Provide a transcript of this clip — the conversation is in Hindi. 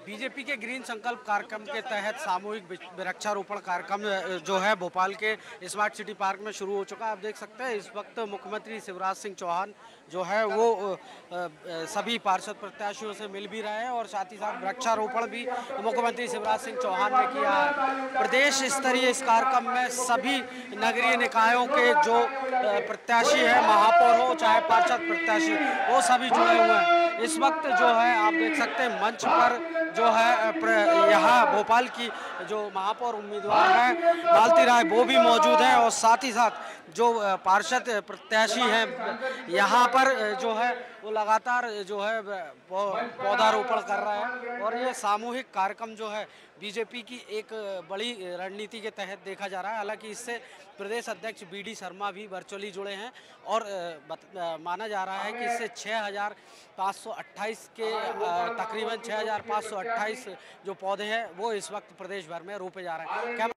बीजेपी के ग्रीन संकल्प कार्यक्रम के तहत सामूहिक वृक्षारोपण कार्यक्रम जो है भोपाल के स्मार्ट सिटी पार्क में शुरू हो चुका है। आप देख सकते हैं इस वक्त मुख्यमंत्री शिवराज सिंह चौहान जो है वो सभी पार्षद प्रत्याशियों से मिल भी रहे हैं और साथ ही साथ वृक्षारोपण भी मुख्यमंत्री शिवराज सिंह चौहान ने किया है। प्रदेश स्तरीय इस कार्यक्रम में सभी नगरीय निकायों के जो प्रत्याशी हैं, महापौर हो चाहे पार्षद प्रत्याशी, वो सभी जुड़े हुए हैं। इस वक्त जो है आप देख सकते हैं मंच पर जो है यहाँ भोपाल की जो महापौर उम्मीदवार हैं मालती राय वो भी मौजूद हैं और साथ ही साथ जो पार्षद प्रत्याशी हैं यहाँ पर जो है वो लगातार जो है पौधारोपण कर रहे हैं। और ये सामूहिक कार्यक्रम जो है बीजेपी की एक बड़ी रणनीति के तहत देखा जा रहा है। हालांकि इससे प्रदेश अध्यक्ष बीडी शर्मा भी वर्चुअली जुड़े हैं और माना जा रहा है कि इससे 6,528 के तकरीबन 6,528 जो पौधे हैं वो इस वक्त प्रदेश भर में रोपे जा रहे हैं।